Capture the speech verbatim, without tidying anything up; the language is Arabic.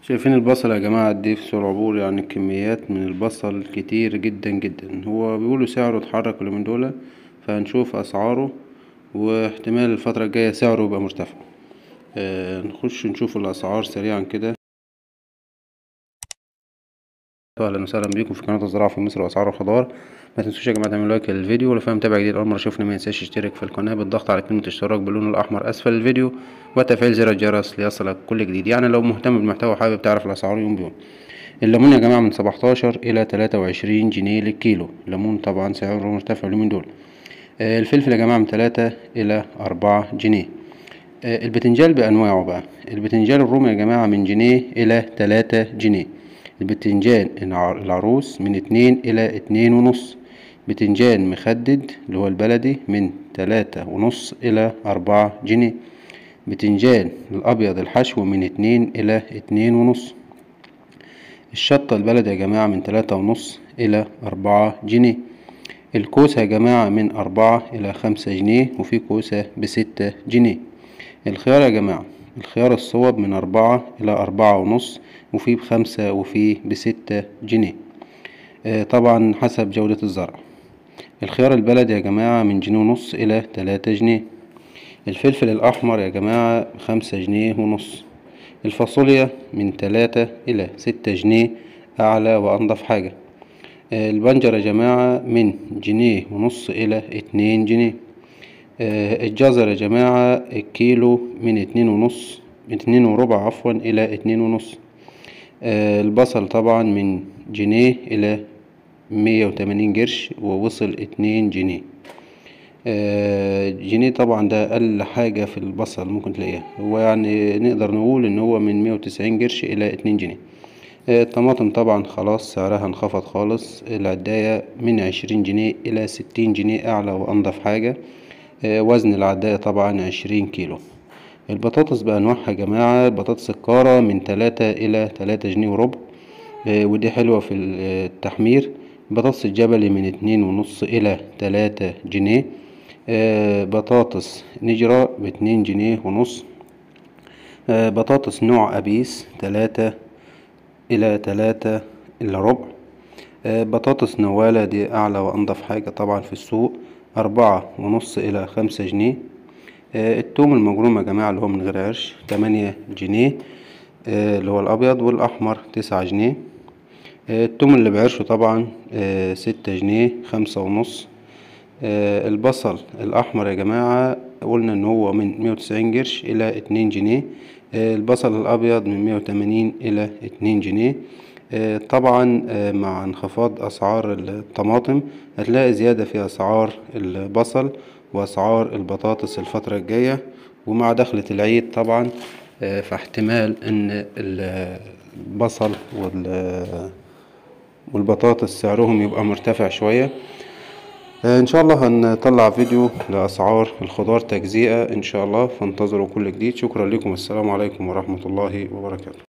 شايفين البصل يا جماعة قد ايه في سوق العبور؟ يعني كميات من البصل كتير جدا جدا. هو بيقولوا سعره اتحرك اليومين دول، فهنشوف اسعاره واحتمال الفترة الجاية سعره يبقى مرتفع. آه نخش نشوف الاسعار سريعا كده. اهلا وسهلا بيكم في قناة الزراعة في مصر واسعار الخضار. ما تنسوش يا جماعة تعملوا لايك للفيديو، ولو فاهم متابع جديد اول مرة يشوفني ما ينساش يشترك في القناة بالضغط على كلمة اشتراك باللون الاحمر اسفل الفيديو وتفعيل زر الجرس ليصلك كل جديد. يعني لو مهتم بالمحتوى وحابب تعرف الاسعار يوم بيوم. الليمون يا جماعة من سبعتاشر إلى تلاتة وعشرين جنيه للكيلو. الليمون طبعا سعره مرتفع اليومين دول. آه الفلفل يا جماعة من تلاتة إلى أربعة جنيه. آه البتنجال بأنواعه بقى. البتنجال الرومي يا جماعة من جنيه إلى تلاتة جنيه. البتنجان العروس من اتنين إلى اتنين ونص. بتنجان مخدد اللي هو البلدي من تلاتة ونص إلى أربعة جنيه. بتنجان الأبيض الحشو من اتنين إلى اتنين ونص. الشطة البلدي يا جماعة من تلاتة ونص إلى أربعة جنيه. الكوسة يا جماعة من أربعة إلى خمسة جنيه، وفي كوسة بستة جنيه. الخيار يا جماعة، الخيار الصوب من أربعة إلى أربعة ونص، وفي بخمسة وفي بستة جنيه. آه طبعا حسب جودة الزرع. الخيار البلدي يا جماعة من جنيه ونص إلى تلاتة جنيه. الفلفل الأحمر يا جماعة خمسة جنيه ونص. الفاصوليا من تلاتة إلى ستة جنيه أعلى وأنضف حاجة. البنجر يا جماعة من جنيه ونص إلى اتنين جنيه. الجزر يا جماعة الكيلو من اتنين ونص من اتنين وربع عفوا إلى اتنين ونص. البصل طبعا من جنيه إلى مية وتمانين قرش ووصل اتنين جنيه. جنيه طبعا ده أقل حاجة في البصل ممكن تلاقيها، هو يعني نقدر نقول إن هو من مية وتسعين قرش إلى اتنين جنيه. الطماطم طبعا خلاص سعرها انخفض خالص. العداية من عشرين جنيه إلى ستين جنيه أعلى وأنضف حاجة. وزن العداية طبعا عشرين كيلو. البطاطس بأنواعها يا جماعة، البطاطس الكارة من تلاتة إلى تلاتة جنيه وربع، ودي حلوة في التحمير. البطاطس الجبلي من اتنين ونص إلى تلاتة جنيه. بطاطس نجرة باتنين جنيه ونص. بطاطس نوع أبيس تلاتة إلى تلاتة إلا ربع. بطاطس نوالة دي أعلى وأنضف حاجة طبعا في السوق، أربعة ونص إلى خمسة جنيه. التوم المجروم يا جماعة اللي هو من غير عرش تمانية جنيه اللي هو الأبيض، والأحمر تسعة جنيه. التوم اللي بعرشه طبعا ستة جنيه خمسة ونص. البصل الأحمر يا جماعة قلنا إن هو من مية وتسعين قرش إلى اتنين جنيه. البصل الأبيض من مية وتمانين إلى اتنين جنيه. طبعا مع انخفاض أسعار الطماطم هتلاقي زيادة في أسعار البصل وأسعار البطاطس الفترة الجاية، ومع دخلة العيد طبعا فاحتمال إن البصل والبطاطس سعرهم يبقى مرتفع شوية. ان شاء الله هنطلع فيديو لاسعار الخضار تجزئة ان شاء الله، فانتظروا كل جديد. شكرا لكم، السلام عليكم ورحمة الله وبركاته.